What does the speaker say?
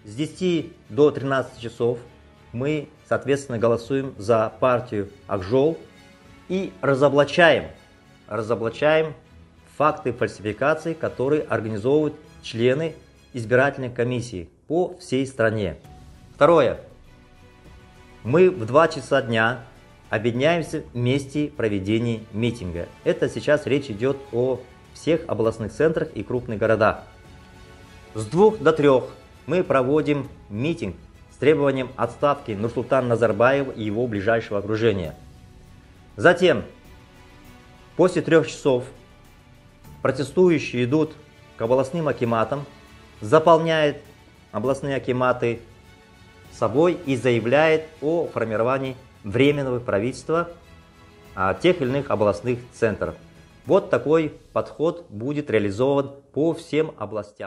С 10 до 13 часов мы, соответственно, голосуем за партию Акжол и разоблачаем факты фальсификаций, которые организовывают члены избирательной комиссии по всей стране. Второе. Мы в 2 часа дня объединяемся в месте проведения митинга. Это сейчас речь идет о всех областных центрах и крупных городах. С 2 до 3 мы проводим митинг с требованием отставки Нурсултана Назарбаева и его ближайшего окружения. Затем, после 3 часов, протестующие идут к областным акиматам, заполняют областные акиматы собой и заявляют о формировании временного правительства тех или иных областных центров. Вот такой подход будет реализован по всем областям.